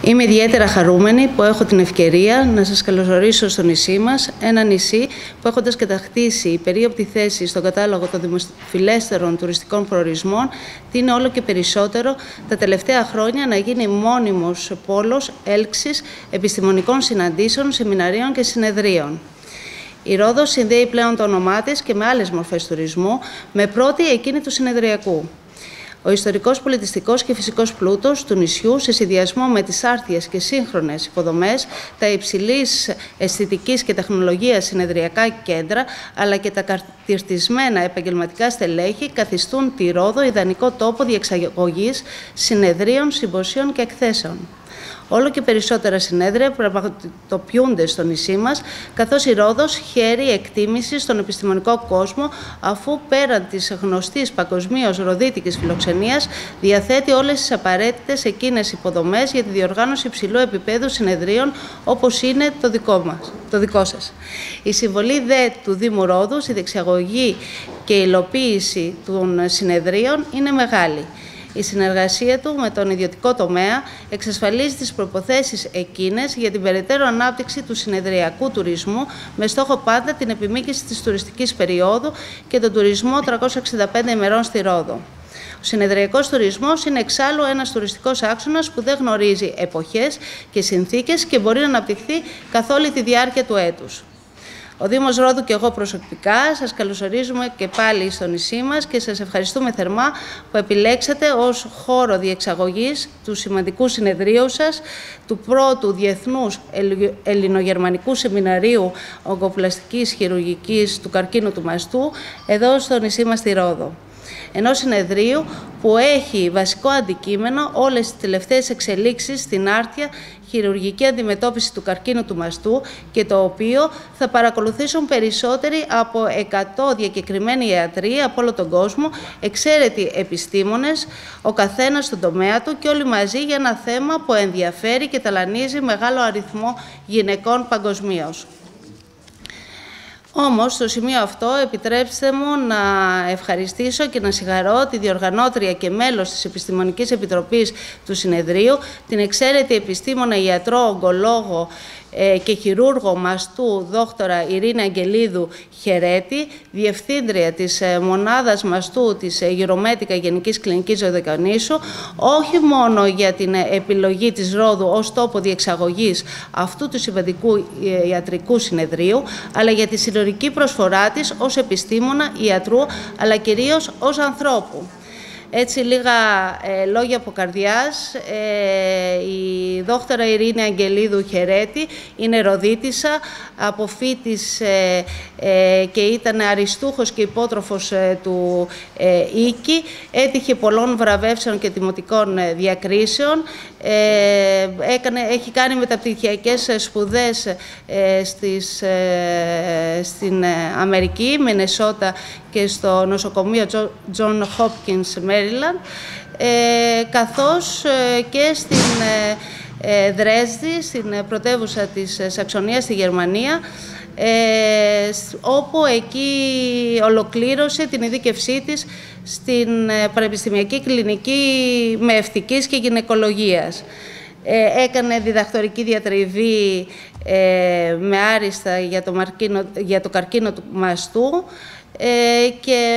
Είμαι ιδιαίτερα χαρούμενη που έχω την ευκαιρία να σας καλωσορίσω στο νησί μας, ένα νησί που έχοντας κατακτήσει υπερίοπτη θέση στον κατάλογο των δημοφιλέστερων τουριστικών προορισμών, τείνει όλο και περισσότερο τα τελευταία χρόνια να γίνει μόνιμος πόλος έλξης επιστημονικών συναντήσεων, σεμιναρίων και συνεδρίων. Η Ρόδος συνδέει πλέον το όνομά της και με άλλες μορφές τουρισμού, με πρώτη εκείνη του συνεδριακού. Ο ιστορικός, πολιτιστικός και φυσικός πλούτος του νησιού, σε συνδυασμό με τις άρτιες και σύγχρονες υποδομές, τα υψηλής αισθητικής και τεχνολογίας συνεδριακά κέντρα, αλλά και τα κατηρτισμένα επαγγελματικά στελέχη, καθιστούν τη Ρόδο ιδανικό τόπο διεξαγωγής συνεδρίων, συμποσίων και εκθέσεων. Όλο και περισσότερα συνέδρια πραγματοποιούνται στο νησί μας, καθώς η Ρόδος χαίρει εκτίμηση στον επιστημονικό κόσμο, αφού πέραν της γνωστής παγκοσμίως ροδίτικης φιλοξενίας, διαθέτει όλες τις απαραίτητες εκείνες υποδομές για τη διοργάνωση υψηλού επίπεδου συνεδρίων, όπως είναι το δικό σας. Η συμβολή δε του Δήμου Ρόδου στη διεξαγωγή και υλοποίηση των συνεδρίων είναι μεγάλη. Η συνεργασία του με τον ιδιωτικό τομέα εξασφαλίζει τις προϋποθέσεις εκείνες για την περαιτέρω ανάπτυξη του συνεδριακού τουρισμού, με στόχο πάντα την επιμήκυση της τουριστικής περίοδου και τον τουρισμό 365 ημερών στη Ρόδο. Ο συνεδριακός τουρισμός είναι εξάλλου ένας τουριστικός άξονας που δεν γνωρίζει εποχές και συνθήκες και μπορεί να αναπτυχθεί καθ' όλη τη διάρκεια του έτους. Ο Δήμος Ρόδου και εγώ προσωπικά σας καλωσορίζουμε και πάλι στο νησί μας και σας ευχαριστούμε θερμά που επιλέξατε ως χώρο διεξαγωγής του σημαντικού συνεδρίου σας, του πρώτου Διεθνούς Ελληνογερμανικού Σεμιναρίου Ογκοπλαστικής Χειρουργικής του Καρκίνου του Μαστού, εδώ στο νησί μας στη Ρόδο. Ενός συνεδρίου που έχει βασικό αντικείμενο όλες τις τελευταίες εξελίξεις στην άρτια χειρουργική αντιμετώπιση του καρκίνου του μαστού και το οποίο θα παρακολουθήσουν περισσότεροι από 100 διακεκριμένοι ιατροί από όλο τον κόσμο, εξαίρετοι επιστήμονες, ο καθένας στον τομέα του και όλοι μαζί για ένα θέμα που ενδιαφέρει και ταλανίζει μεγάλο αριθμό γυναικών παγκοσμίως. Όμως, στο σημείο αυτό, επιτρέψτε μου να ευχαριστήσω και να συγχαρώ τη διοργανώτρια και μέλος της Επιστημονικής Επιτροπής του Συνεδρίου, την εξαίρετη επιστήμονα, ιατρό, ογκολόγο και χειρούργο μαστού δόκτωρα Ειρήνη Αγγελίδου Χερέτη, διευθύντρια της μονάδας μαστού της Γυρομέτικα Γενικής Κλινικής Δωδεκανήσου, όχι μόνο για την επιλογή της Ρόδου ως τόπο διεξαγωγής αυτού του σημαντικού ιατρικού συνεδρίου, αλλά για τη συλλογική προσφορά της ως επιστήμονα, ιατρού, αλλά κυρίως ως ανθρώπου. Έτσι, λίγα λόγια από καρδιάς. Η δόκτωρα Ειρήνη Αγγελίδου Χερέτη είναι Ροδίτισσα, αποφύτησε και ήταν αριστούχος και υπότροφος του Ίκη. Έτυχε πολλών βραβεύσεων και τιμωτικών διακρίσεων. Έχει κάνει μεταπτυχιακές σπουδές στην Αμερική, Μινεσότα και στο νοσοκομείο John Hopkins, Maryland, καθώς και στην Δρέσδη, στην πρωτεύουσα της Σαξονίας, στη Γερμανία, όπου εκεί ολοκλήρωσε την ειδίκευσή της στην Πανεπιστημιακή Κλινική Μεευτικής και Γυναικολογίας. Έκανε διδακτορική διατριβή με άριστα για το καρκίνο του μαστού και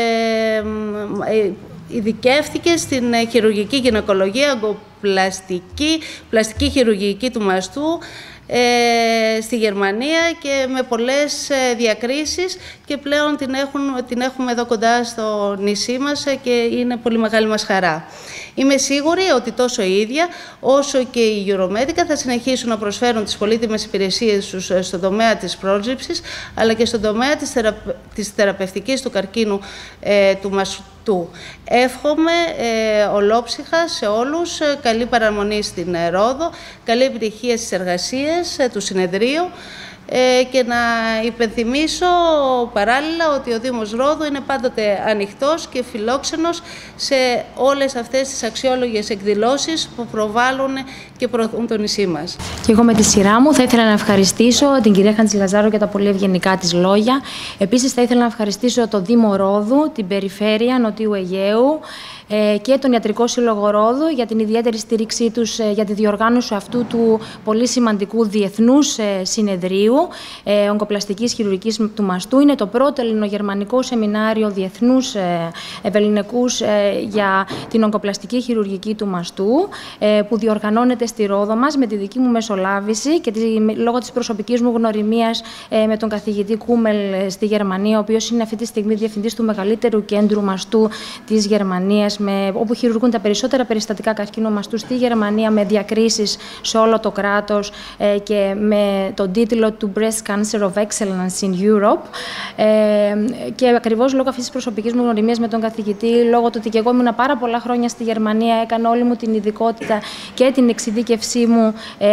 ειδικεύτηκε στην χειρουργική γυναικολογία, πλαστική χειρουργική του μαστού στη Γερμανία και με πολλές διακρίσεις, και πλέον την έχουμε εδώ κοντά στο νησί μας και είναι πολύ μεγάλη μας χαρά. Είμαι σίγουρη ότι τόσο η ίδια όσο και η Γυρομέτικα θα συνεχίσουν να προσφέρουν τις πολύτιμες υπηρεσίες τους στον τομέα της πρόσληψης, αλλά και στον τομέα της θεραπευτικής του καρκίνου του μαστού. Εύχομαι ολόψυχα σε όλους καλή παραμονή στην Ρόδο, καλή επιτυχία στις εργασίες του συνεδρίου και να υπενθυμίσω παράλληλα ότι ο Δήμος Ρόδου είναι πάντοτε ανοιχτός και φιλόξενος σε όλες αυτές τις αξιόλογες εκδηλώσεις που προβάλλουν και προωθούν το νησί μας. Και εγώ με τη σειρά μου θα ήθελα να ευχαριστήσω την κυρία Χαντζηλαζάρου για τα πολύ ευγενικά της λόγια. Επίσης θα ήθελα να ευχαριστήσω το Δήμο Ρόδου, την Περιφέρεια Νοτιού Αιγαίου, και τον Ιατρικό Σύλλογο Ρόδου για την ιδιαίτερη στήριξή τους για τη διοργάνωση αυτού του πολύ σημαντικού διεθνούς συνεδρίου ογκοπλαστικής χειρουργικής του μαστού. Είναι το πρώτο ελληνογερμανικό σεμινάριο διεθνούς ευελληνικούς για την ογκοπλαστική χειρουργική του μαστού, που διοργανώνεται στη Ρόδο μας με τη δική μου μεσολάβηση και λόγω της προσωπικής μου γνωριμίας με τον καθηγητή Κούμελ στη Γερμανία, ο οποίος είναι αυτή τη στιγμή διευθυντής του μεγαλύτερου κέντρου μαστού της Γερμανίας, όπου χειρουργούν τα περισσότερα περιστατικά καρκίνου μαστού στη Γερμανία, με διακρίσεις σε όλο το κράτος και με τον τίτλο του Breast Cancer of Excellence in Europe. Και ακριβώς λόγω αυτής της προσωπικής μου γνωριμίας με τον καθηγητή, λόγω του ότι και εγώ ήμουν πάρα πολλά χρόνια στη Γερμανία, έκανα όλη μου την ειδικότητα και την εξειδίκευσή μου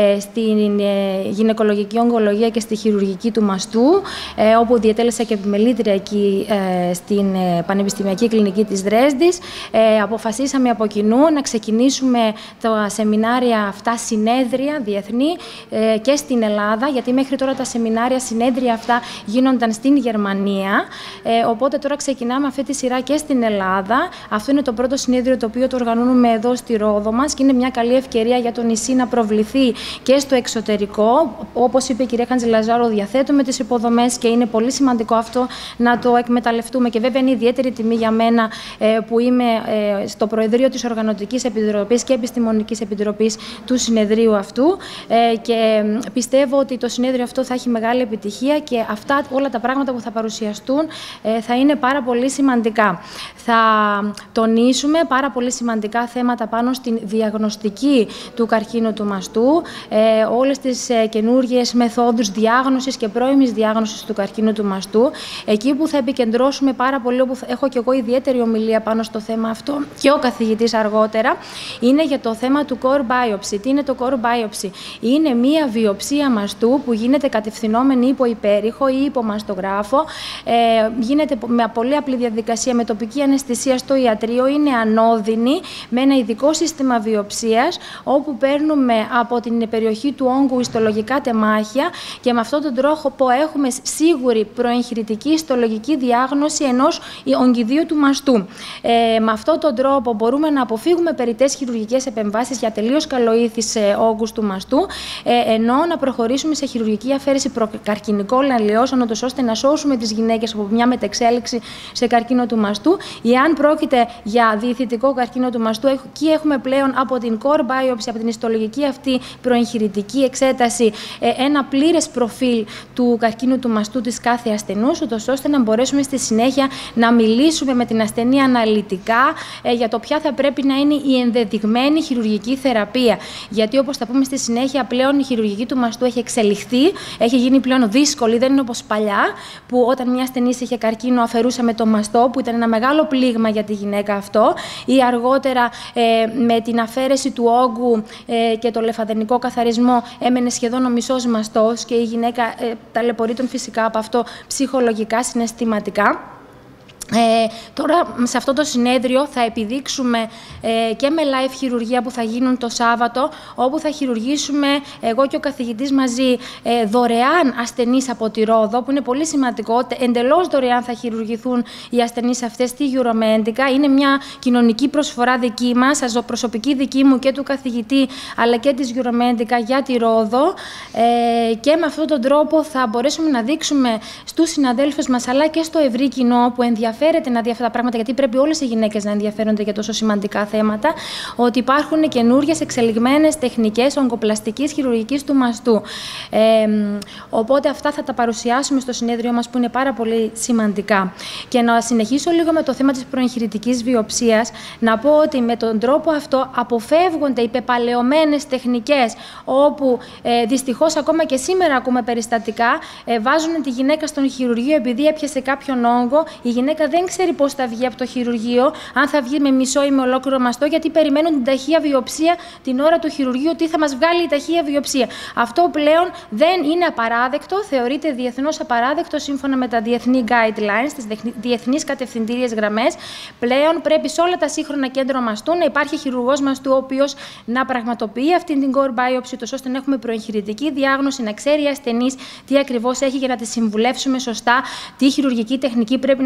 στην γυναικολογική ογκολογία και στη χειρουργική του μαστού, όπου διετέλεσα και επιμελήτρια εκεί στην Πανεπιστημιακή Κλινική της Δρέσδης. Αποφασίσαμε από κοινού να ξεκινήσουμε τα σεμινάρια αυτά, συνέδρια διεθνή και στην Ελλάδα, γιατί μέχρι τώρα τα σεμινάρια συνέδρια αυτά γίνονταν στην Γερμανία. Οπότε τώρα ξεκινάμε αυτή τη σειρά και στην Ελλάδα. Αυτό είναι το πρώτο συνέδριο το οποίο το οργανώνουμε εδώ στη Ρόδο μας και είναι μια καλή ευκαιρία για το νησί να προβληθεί και στο εξωτερικό. Όπως είπε η κυρία Χαντζηλαζάρου, διαθέτουμε τις υποδομές και είναι πολύ σημαντικό αυτό να το εκμεταλλευτούμε. Και βέβαια είναι ιδιαίτερη τιμή για μένα που είμαι στο Προεδρείο της Οργανωτικής Επιτροπής και Επιστημονικής Επιτροπής του συνεδρίου αυτού και πιστεύω ότι το συνέδριο αυτό θα έχει μεγάλη επιτυχία και αυτά όλα τα πράγματα που θα παρουσιαστούν θα είναι πάρα πολύ σημαντικά. Θα τονίσουμε πάρα πολύ σημαντικά θέματα πάνω στην διαγνωστική του καρκίνου του μαστού, όλες τις καινούργιες μεθόδους διάγνωσης και πρώιμης διάγνωσης του καρκίνου του μαστού. Εκεί που θα επικεντρώσουμε πάρα πολύ, όπου έχω και εγώ ιδιαίτερη ομιλία πάνω στο θέμα αυτό και ο καθηγητής αργότερα, είναι για το θέμα του core biopsy. Τι είναι το core biopsy? Είναι μία βιοψία μαστού που γίνεται κατευθυνόμενη υπό υπέρηχο ή υπό μαστογράφο. Γίνεται με πολύ απλή διαδικασία, με τοπική αναισθησία στο ιατρείο, είναι ανώδυνη, με ένα ειδικό σύστημα βιοψίας, όπου παίρνουμε από την περιοχή του όγκου ιστολογικά τεμάχια και με αυτόν τον τρόπο έχουμε σίγουρη προεγχειρητική ιστολογική διάγνωση ενός ογκιδίου του μαστού. Με αυτόν τον τρόπο μπορούμε να αποφύγουμε περιττές χειρουργικές επεμβάσεις για τελείως καλοήθης όγκους του μαστού, ενώ να προχωρήσουμε σε χειρουργική αφαίρεση προκαρκινικών αλλοιώσεων, ώστε να σώσουμε τις γυναίκες από μια μετεξέλιξη σε καρκίνο του μαστού. Εάν πρόκειται για διηθητικό καρκίνο του μαστού, εκεί έχουμε πλέον από την core biopsy, από την ιστολογική αυτή προεγχειρητική εξέταση, ένα πλήρες προφίλ του καρκίνου του μαστού της κάθε ασθενούς, ώστε να μπορέσουμε στη συνέχεια να μιλήσουμε με την ασθενή αναλυτικά για το ποια θα πρέπει να είναι η ενδεδειγμένη χειρουργική θεραπεία. Γιατί, όπως θα πούμε στη συνέχεια, πλέον η χειρουργική του μαστού έχει εξελιχθεί, έχει γίνει πλέον δύσκολη, δεν είναι όπως παλιά, που όταν μια ασθενής είχε καρκίνο αφαιρούσαμε το μαστό, που ήταν ένα μεγάλο πλήγμα για τη γυναίκα αυτό, ή αργότερα με την αφαίρεση του όγκου και το λεφαδενικό καθαρισμό έμενε σχεδόν ο μισός μαστός και η γυναίκα ταλαιπωρείται φυσικά από αυτό ψυχολογικά, συναισθηματικά. Τώρα σε αυτό το συνέδριο θα επιδείξουμε και με live χειρουργία που θα γίνουν το Σάββατο, όπου θα χειρουργήσουμε εγώ και ο καθηγητής μαζί δωρεάν ασθενείς από τη Ρόδο, που είναι πολύ σημαντικό. Εντελώς δωρεάν θα χειρουργηθούν οι ασθενείς αυτές στη Euromedica. Είναι μια κοινωνική προσφορά δική μας, προσωπική δική μου και του καθηγητή, αλλά και της Euromedica για τη Ρόδο. Και με αυτόν τον τρόπο θα μπορέσουμε να δείξουμε στους συναδέλφους μας, αλλά και στο ευρύ κοινό που ενδιαφέρεται να δει αυτά τα πράγματα, γιατί πρέπει όλες οι γυναίκες να ενδιαφέρονται για τόσο σημαντικά θέματα, ότι υπάρχουν καινούργιες εξελιγμένες τεχνικές ογκοπλαστικής χειρουργικής του μαστού. Οπότε αυτά θα τα παρουσιάσουμε στο συνέδριο μας, που είναι πάρα πολύ σημαντικά. Και να συνεχίσω λίγο με το θέμα της προεγχειρητικής βιοψίας, να πω ότι με τον τρόπο αυτό αποφεύγονται οι πεπαλαιωμένες τεχνικές, όπου δυστυχώς ακόμα και σήμερα ακούμε περιστατικά, βάζουν τη γυναίκα στον χειρουργείο επειδή έπιασε κάποιον όγκο, η γυναίκα δεν ξέρει πώς θα βγει από το χειρουργείο, αν θα βγει με μισό ή με ολόκληρο μαστό, γιατί περιμένουν την ταχεία βιοψία την ώρα του χειρουργείου, τι θα μας βγάλει η ταχεία βιοψία. Αυτό πλέον δεν είναι απαράδεκτο, θεωρείται διεθνώς απαράδεκτο σύμφωνα με τα διεθνή guidelines, τις διεθνείς κατευθυντήριες γραμμές. Πλέον πρέπει σε όλα τα σύγχρονα κέντρα μαστού να υπάρχει χειρουργός μαστού, ο οποίος να πραγματοποιεί αυτή την core biopsy, ώστε να έχουμε προεγχειρητική διάγνωση, να ξέρει η ασθενής τι ακριβώς έχει για να τη συμβουλεύσουμε σωστά, τι χειρουργική τεχνική πρέπει να ακολουθήσουμε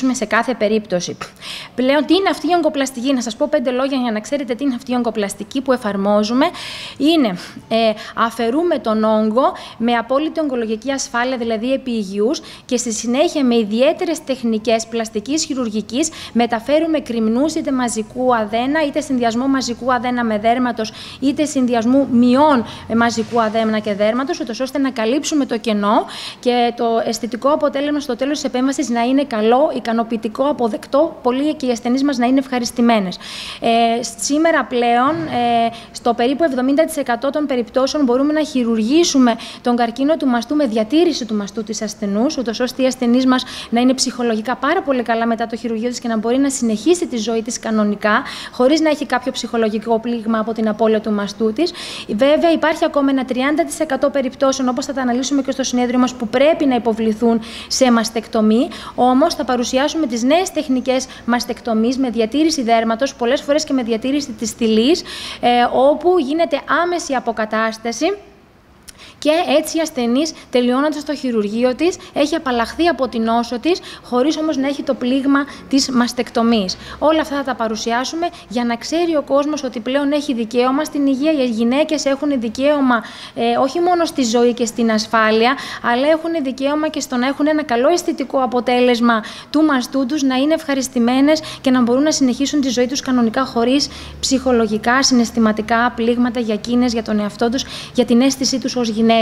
χειρουργήσουμε σε κάθε περίπτωση. Πλέον, τι είναι αυτή η ογκοπλαστική? Να σας πω 5 λόγια για να ξέρετε τι είναι αυτή η ογκοπλαστική που εφαρμόζουμε. Είναι αφαιρούμε τον όγκο με απόλυτη ογκολογική ασφάλεια, δηλαδή επί υγιούς, και στη συνέχεια με ιδιαίτερες τεχνικές πλαστικής χειρουργικής μεταφέρουμε κρυμνούς, είτε μαζικού αδένα, είτε συνδυασμό μαζικού αδένα με δέρματος, είτε συνδυασμού μειών μαζικού αδένα και δέρματος, ούτως ώστε να καλύψουμε το κενό και το αισθητικό αποτέλεσμα στο τέλος της επέμβασης να είναι καλό, ικανοποιητικό, αποδεκτό, πολλοί και οι ασθενείς μας να είναι ευχαριστημένες. Σήμερα πλέον, στο περίπου 70% των περιπτώσεων μπορούμε να χειρουργήσουμε τον καρκίνο του μαστού με διατήρηση του μαστού της ασθενούς, ούτως ώστε οι ασθενείς μας να είναι ψυχολογικά πάρα πολύ καλά μετά το χειρουργείο της και να μπορεί να συνεχίσει τη ζωή της κανονικά, χωρίς να έχει κάποιο ψυχολογικό πλήγμα από την απώλεια του μαστού της. Βέβαια, υπάρχει ακόμα ένα 30% περιπτώσεων, όπως θα τα αναλύσουμε και στο συνέδριο μας, που πρέπει να υποβληθούν σε μαστεκτομή. Όμως, θα παρουσιάσουμε τις νέες τεχνικές μαστεκτομής με διατήρηση δέρματος, πολλές φορές και με διατήρηση της στυλής, όπου γίνεται άμεση αποκατάσταση. Και έτσι η ασθενής, τελειώνοντας το χειρουργείο της, έχει απαλλαχθεί από την νόσο της, χωρίς όμως να έχει το πλήγμα της μαστεκτομής. Όλα αυτά θα τα παρουσιάσουμε για να ξέρει ο κόσμος ότι πλέον έχει δικαίωμα στην υγεία. Οι γυναίκες έχουν δικαίωμα όχι μόνο στη ζωή και στην ασφάλεια, αλλά έχουν δικαίωμα και στο να έχουν ένα καλό αισθητικό αποτέλεσμα του μαστού τους, να είναι ευχαριστημένες και να μπορούν να συνεχίσουν τη ζωή τους κανονικά, χωρίς ψυχολογικά, συναισθηματικά πλήγματα για εκείνες, για τον εαυτό τους, για την αίσθησή τους ως γυναίκες.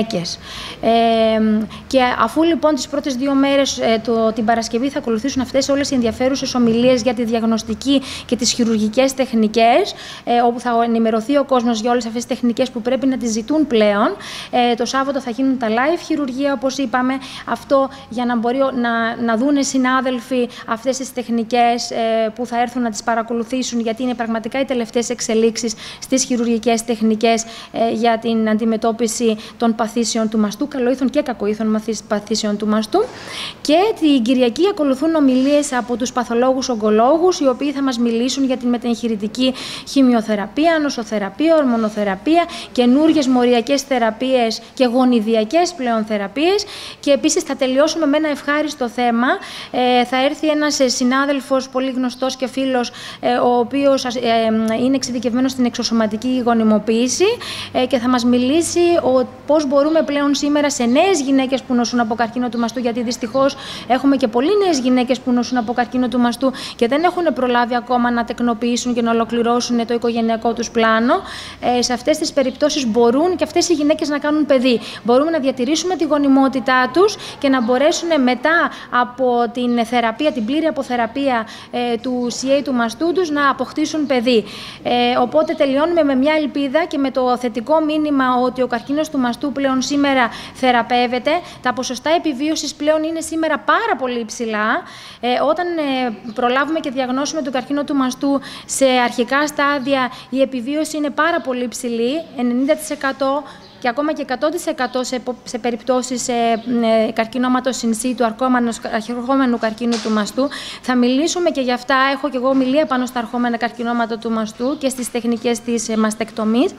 Και αφού λοιπόν τις πρώτες 2 μέρες την Παρασκευή θα ακολουθήσουν αυτές όλες οι ενδιαφέρουσες ομιλίες για τη διαγνωστική και τις χειρουργικές τεχνικές, όπου θα ενημερωθεί ο κόσμος για όλες αυτές τις τεχνικές που πρέπει να τις ζητούν πλέον. Το Σάββατο θα γίνουν τα live χειρουργία, όπως είπαμε, αυτό για να μπορεί να δούνε συνάδελφοι αυτές τις τεχνικές που θα έρθουν να τις παρακολουθήσουν, γιατί είναι πραγματικά οι τελευταίες εξελίξεις στις χειρουργικές τεχνικές για την αντιμετώπιση των παθήσεων του μαστού, καλοήθων και κακοήθων παθήσεων του μαστού. Και την Κυριακή ακολουθούν ομιλίες από τους παθολόγους ογκολόγους, οι οποίοι θα μας μιλήσουν για την μεταγχειρητική χημειοθεραπεία, νοσοθεραπεία, ορμονοθεραπεία, καινούργιες μοριακές θεραπείες και γονιδιακές πλέον θεραπείες. Και επίσης θα τελειώσουμε με ένα ευχάριστο θέμα. Θα έρθει ένας συνάδελφος πολύ γνωστός και φίλος, ο οποίος είναι εξειδικευμένος στην εξωσωματική γονιμοποίηση και θα μας μιλήσει πώς μπορούμε πλέον σήμερα σε νέες γυναίκες που νοσούν από καρκίνο του μαστού, γιατί δυστυχώς έχουμε και πολλοί νέες γυναίκες που νοσούν από καρκίνο του μαστού και δεν έχουν προλάβει ακόμα να τεκνοποιήσουν και να ολοκληρώσουν το οικογενειακό τους πλάνο. Σε αυτές τις περιπτώσεις μπορούν και αυτές οι γυναίκες να κάνουν παιδί. Μπορούμε να διατηρήσουμε τη γονιμότητά τους και να μπορέσουν μετά από την θεραπεία, την πλήρη αποθεραπεία του CA του μαστού τους, να αποκτήσουν παιδί. Οπότε τελειώνουμε με μια ελπίδα και με το θετικό μήνυμα ότι ο καρκίνος του μαστού πλέον σήμερα θεραπεύεται. Τα ποσοστά επιβίωσης πλέον είναι σήμερα πάρα πολύ υψηλά. Όταν προλάβουμε και διαγνώσουμε τον καρκίνο του μαστού σε αρχικά στάδια, η επιβίωση είναι πάρα πολύ υψηλή, 90%. Και ακόμα και 100% σε περιπτώσεις καρκινώματος in situ, αρχόμενου καρκίνου του μαστού. Θα μιλήσουμε και γι' αυτά. Έχω και εγώ ομιλία πάνω στα αρχόμενα καρκινώματα του μαστού και στις τεχνικές της μαστεκτομής.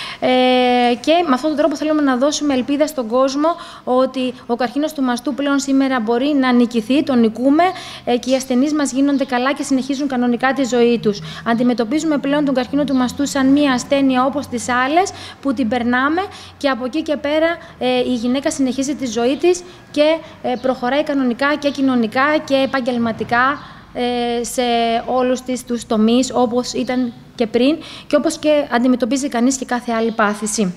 Και με αυτόν τον τρόπο θέλουμε να δώσουμε ελπίδα στον κόσμο ότι ο καρκίνος του μαστού πλέον σήμερα μπορεί να νικηθεί, τον νικούμε και οι ασθενείς μας γίνονται καλά και συνεχίζουν κανονικά τη ζωή τους. Αντιμετωπίζουμε πλέον τον καρκίνο του μαστού σαν μία ασθένεια όπως τις άλλες που την περνάμε. Και από εκεί και πέρα η γυναίκα συνεχίζει τη ζωή της και προχωράει κανονικά και κοινωνικά και επαγγελματικά σε όλους τους τομείς όπως ήταν και πριν και όπως και αντιμετωπίζει κανείς και κάθε άλλη πάθηση.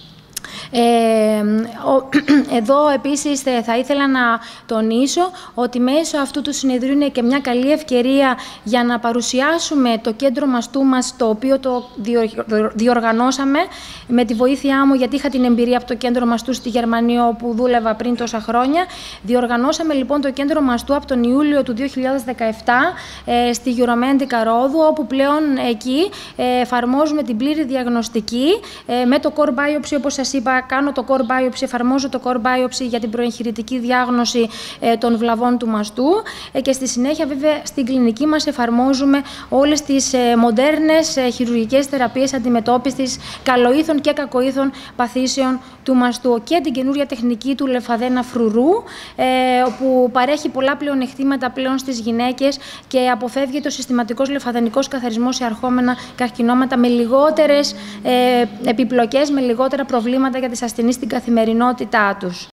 Εδώ επίσης θα ήθελα να τονίσω ότι μέσω αυτού του συνεδρίου είναι και μια καλή ευκαιρία για να παρουσιάσουμε το κέντρο μαστού μας, το οποίο το διοργανώσαμε με τη βοήθειά μου, γιατί είχα την εμπειρία από το κέντρο μαστού στη Γερμανία, όπου δούλευα πριν τόσα χρόνια. Διοργανώσαμε λοιπόν το κέντρο μαστού από τον Ιούλιο του 2017 στη Γιουρομέντικα Ρόδου, όπου πλέον εκεί εφαρμόζουμε την πλήρη διαγνωστική με το core biopsy, όπως σας είπα, κάνω το core biopsy, εφαρμόζω το core biopsy για την προεγχειρητική διάγνωση των βλαβών του μαστού και στη συνέχεια βέβαια στην κλινική μας εφαρμόζουμε όλες τις μοντέρνες χειρουργικές θεραπείες αντιμετώπισης καλοήθων και κακοήθων παθήσεων του μαστού και την καινούρια τεχνική του λεμφαδένα φρουρού, που παρέχει πολλά πλεονεκτήματα πλέον στις γυναίκες και αποφεύγει το συστηματικός λεμφαδενικός καθαρισμός σε αρχόμενα καρκινώματα με λιγότερες επιπλοκές, με λιγότερα προβλήματα για τις ασθενείς στην καθημερινότητά τους.